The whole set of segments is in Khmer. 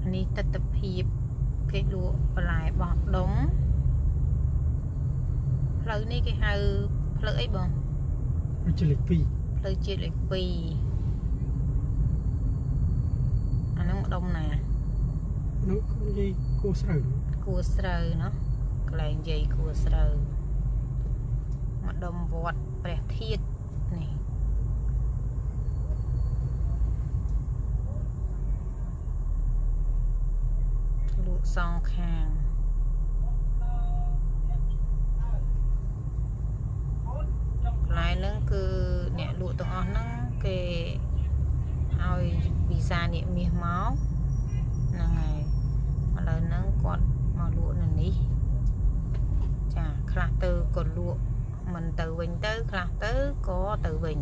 នេះទិដ្ឋភាពគេលក់បន្លែបោះដុំផ្លូវនេះគេហៅផ្លូវអីបងជាតិលេខ 2ផ្លូវជាតិលេខ 2អានោះដុំណានោះនិយាយគួរស្រូវเนาะកន្លែងនិយាយគួរស្រូវមកដុំវត្តព្រះធាតុនេះលក់សងខាងកន្លែងហ្នឹងគឺអ្នកលក់ទាំងអស់ហ្នឹងគេឲ្យវីសាអ្នកមាសមកហ្នឹងហើយឥឡូវហ្នឹងគាត់មកលក់នៅនេះចាខ្លះទៅក៏លក់មិនទៅវិញទៅខ្លះទៅក៏ទៅវិញ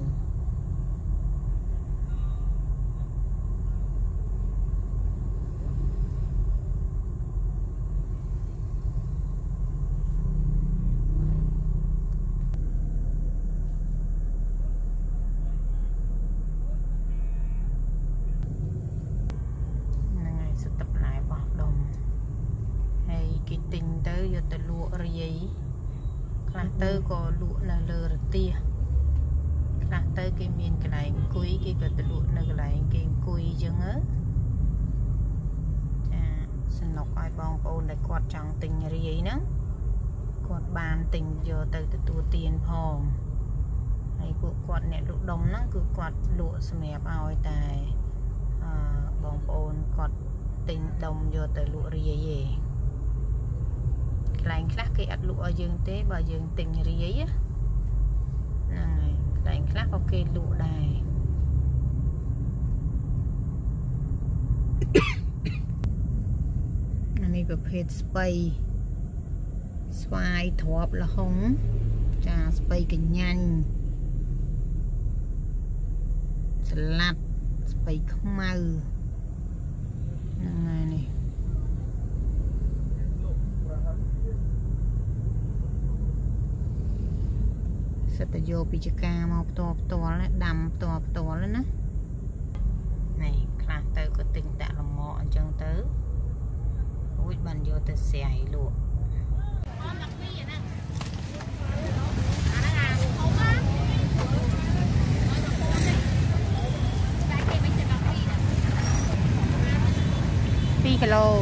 គេទិញទៅយកទៅលក់រាយខ្លះទៅក៏លក់នៅលើរទះខ្លះទៅគេមានកន្លែងអង្គុយគេក៏ទៅលក់នៅកន្លែងគេអង្គុយអញ្ចឹងចាសនុកឲ្យបងប្អូនដែលគាត់ចង់ទិញរាយហ្នឹងគាត់បានទិញយកទៅទទួលទានផងហើយពួកគាត់អ្នកលក់ដុំហ្នឹងគឺគាត់លក់សម្រាប់ឲ្យតែបងប្អូនគាត់ទិញដុំយកទៅលក់រាយឯងកន្លែងខ្លះគេអត់លក់ឲ្យយើងទេបើយើងទិញរាយហ្នឹងហើយកន្លែងខ្លះក៏គេលក់ដែរអានេះប្រភេទស្ពៃស្វាយទ្រាប់លហុងចាស្ពៃកញ្ញាញ់ស្លាត់ស្ពៃខ្មៅហ្នឹងហើយនេះសិតទៅយកពីចកាមកផ្ទាល់ដាំផ្ទាល់ណានេះខ្លះទៅក៏ទិញដាក់លម្អអញ្ចឹងទៅរួចបានយកទៅស្រែលក់2 គីឡូ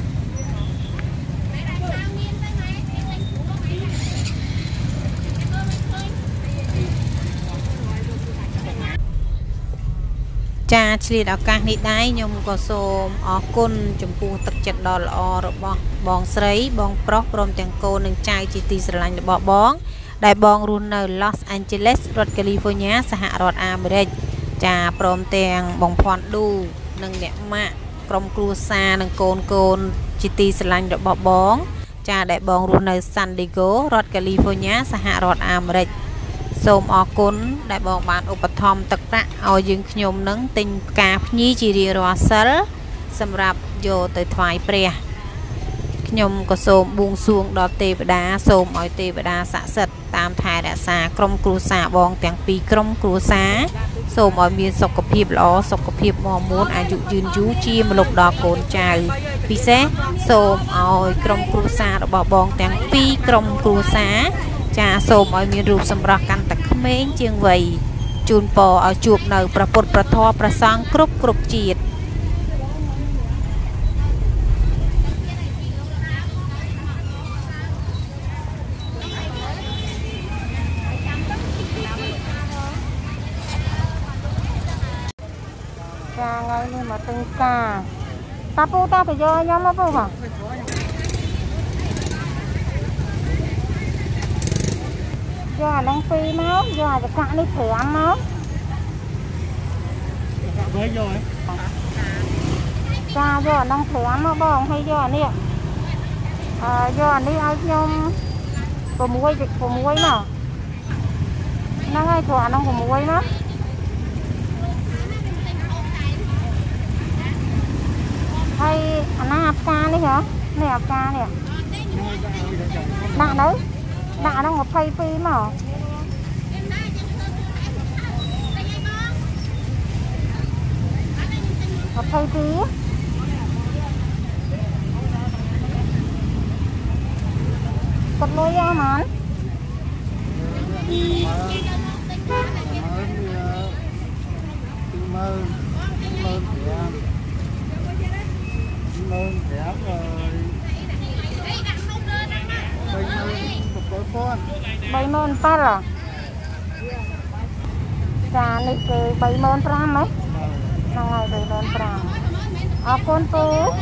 ចាឆ្លៀតឱកាសនេះដែរខ្ញុំក៏សូមអរគុណចំពោះទឹកចិត្តដ៏ល្អរបស់បងស្រីបងប្រុសព្រមទាំងកូននិងចៅជាទីស្រឡាញ់របស់បងដែលបងរស់នៅ Los Angeles រដ្ឋ California សហរដ្ឋអាមេរិកចាព្រមទាំងបងភ័ណ្ឌឌូនិងអ្នកម៉ាក់ក្រុមគ្រួសារនិងកូនជាទីស្រឡាញ់របស់បងចាដែលបងរស់នៅ San Diego រដ្ឋ California សហរដ្ឋអាមេរិកសូមអរគុណដែលបងបានឧបត្ថម្ភទឹកប្រាក់ឲ្យយើងខ្ញុំនឹងទិញផ្កាភ្ញីជារៀងរាល់សិលសម្រាប់យកទៅថ្វាយព្រះខ្ញុំក៏សូមបួងសួងដល់ទេវតាសូមឲ្យទេវតាស័ក្តិសិទ្ធិតាមថែរក្សាក្រុមគ្រួសារបងទាំងពីរក្រុមគ្រួសារសូមឲ្យមានសុខភាពល្អសុខភាពមាំមួនអាយុយឺនយូរជាម្លប់ដល់កូនចៅពិសេសសូមឲ្យក្រុមគ្រួសាររបស់បងទាំងពីរក្រុមគ្រួសារចាសូមឲ្យមានរូបសម្រស់កាន់តែក្មេងជាងវ័យជូនពរឲ្យជួបនៅព្រះពុទ្ធព្រះធម៌ព្រះសង្ឃគ្រប់ជាតិចាថ្ងៃនេះមកទិញផ្កាតាពូតាទៅយកខ្ញុំមកពូហ៎យកអានឹង2មកយកអាចកានេះ5មកចាយកអានឹង5មកបងហើយយកអានេះយកអានេះឲ្យខ្ញុំ6មកហ្នឹងហើយព្រោះអានឹង6មកហើយអាណាផ្កានេះហ៎នេះផ្កានេះដាក់នៅដាក់អានឹង22មក22 กดลอยยังมัน70,000 phát à? Trà này cứ 70,000 mấy? Năng ngày 70,000. Con cô.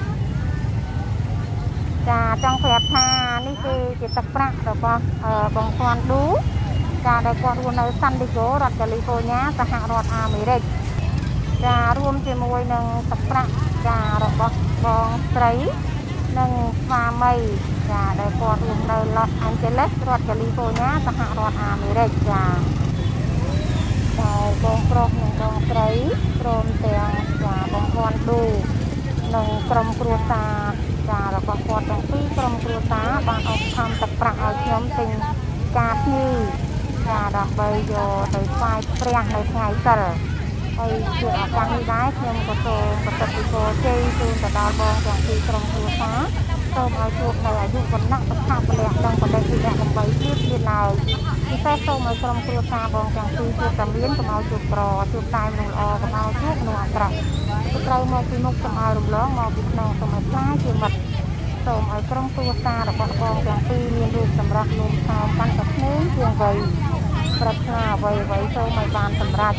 Trà trong phép tha này cứ chỉ tập bạc rồi bằng con đú. Trà đây con luôn ở San Diego, Rod California, xã hạ Rod Americ. Tràរួមជាមួយនឹងទឹកប្រាក់ចារបស់បងស្រីនិងស្វាមីចាដែលគាត់រួមនៅ Los Angeles រដ្ឋ California សហរដ្ឋអាមេរិកចាហើយបងប្រុសនិងបងស្រីព្រមទាំងចាបងខនឌូនិងក្រុមគ្រួសារចារបស់គាត់ទាំងពីរក្រុមគ្រួសារបានអបខំទឹកប្រាក់ឲ្យខ្ញុំទិញការភ្ញីចាដើម្បីយកទៅថ្វាយព្រះនៅថ្ងៃសិលហើយជាឱកាសនេះដែរខ្ញុំក៏សូមប្រសិទ្ធពរជ័យជូនទៅដល់បងទាំងពីរក្រុមគ្រួសារសូមឲ្យជួបនៅអាយុវណ្ណៈសុខៈពលៈនិងបដិវិរៈដើម្បីទៀតឡើយពិសេសសូមឲ្យក្រុមគ្រួសារបងទាំងពីរជួបតែមានកុំឲ្យជួបក្រជួបតែមនុស្សល្អកុំឲ្យជួបមនុស្សអាក្រក់ត្រូវមកពីមុខកុំឲ្យរំលងមកពីក្នុងសូមឲ្យខ្លាចជាមិត្តសូមឲ្យក្រុមគ្រួសាររបស់បងទាំងពីរមានរូបសម្រស់លោមខោកាន់តែភ្នែកជាងវ័យប្រាថ្នាអ្វីសូមឲ្យបានសម្រេច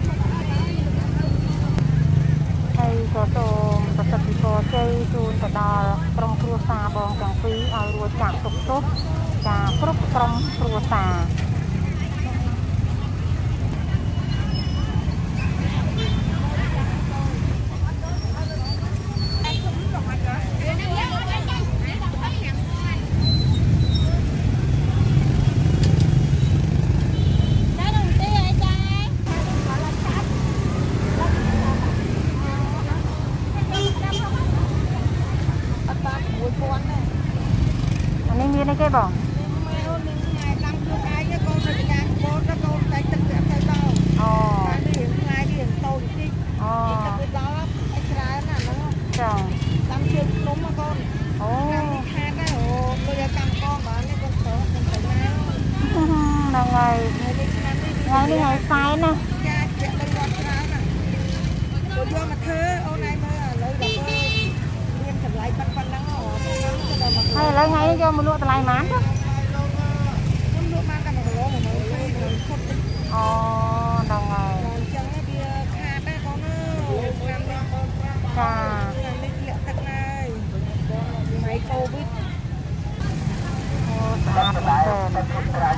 ហើយក៏សូមប្រសិទ្ធពរជ័យជូនទៅដល់ក្រុមគ្រួសារបងទាំងពីរឲ្យរួចចាកទុក្ខទោសចាគ្រប់ក្រុមគ្រួសារគេបងហើយឥឡូវថ្ងៃនេះយកមកលក់តម្លៃប៉ុន្មានទៅខ្ញុំលក់បានតែ1គីឡូ10000អូដល់ហើយអញ្ចឹងវាខាតដែរបងអើយឆ្នាំនេះចាឆ្នាំនេះលាក់ទឹកហើយថ្ងៃកូវីដអូស្អាតមែនទេបកមកមើល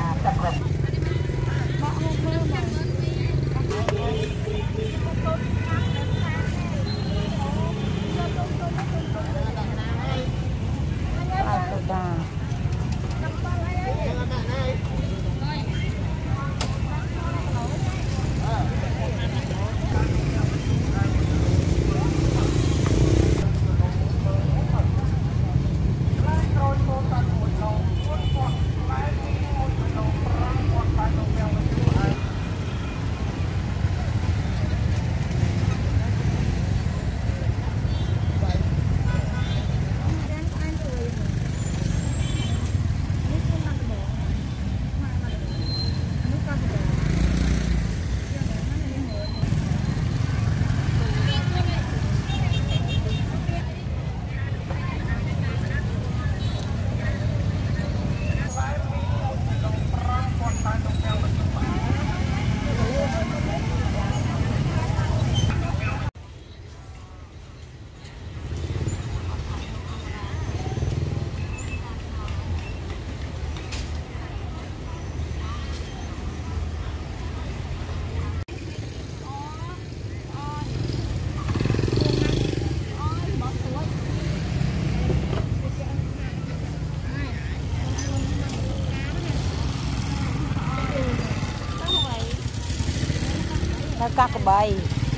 កាកបី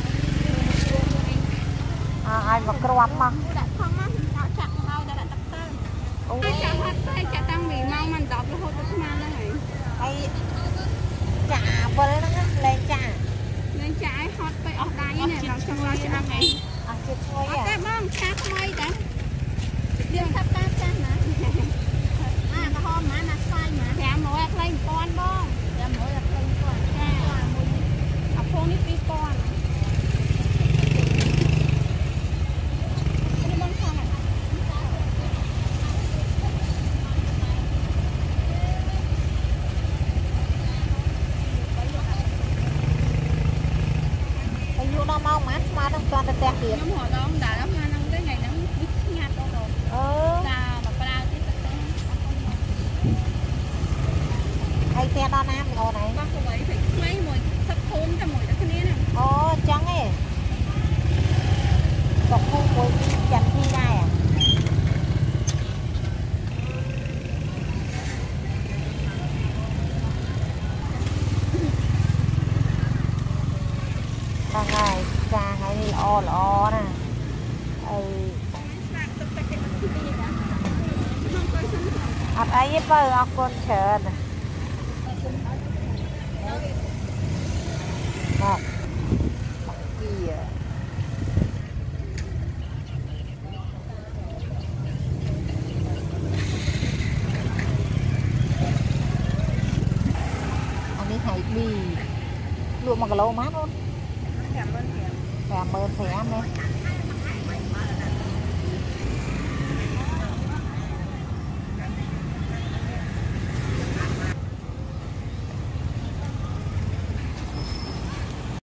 ឲ្យមកគ្រាប់មកដាក់ផងមកដាក់ចាក់មកដាក់ទឹកទៅអូចាក់ហត់ទៅចាក់តាំងពីម៉ោងមិន10រហូតដល់ស្មានហ្នឹងហើយចាក់វិលហ្នឹងលេងចាក់ឲ្យហត់ទៅអស់ដៃនេះដល់ចង់រកឆ្អឹងអីអត់ជាតិឈ្ងុយអត់ទេបងឆាថ្មីដែរយើងថាតាមចាស់ណាអាក្រហម họ đó đã lắm năng cái ngày nắng nhạt đâu rồi là mà pra cái hay xe đo nam ngồi này bác cô ấy phải mấy mùi sắp thôn cho mùi đã cái này nè trắng ấy đọc khu mùi chặt thi này à ngày càng ngày đi lo nè ấy với con chờ nè một kia anh đi hay bì luôn mà cái lô mát luôn cảm ơn thẻ em đấy